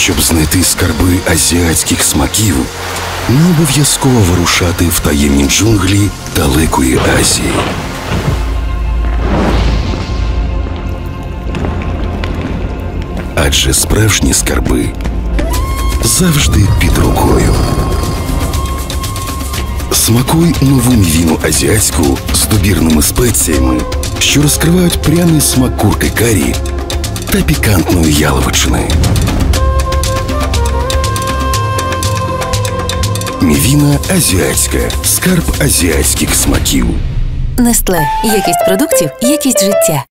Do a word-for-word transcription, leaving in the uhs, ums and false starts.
Щоб знайти скарби азіатських смаків, не обов'язково вирушати в таємні джунглі далекої Азії. Адже справжні скарби завжди під рукою. Смакуй нову мівіну азіатську з добірними спеціями, що розкривають пряний смак курки карі та пікантної яловичини. Мівіна азіатська. Скарб азіатських смаків. Нестле. Якість продуктів, якість життя.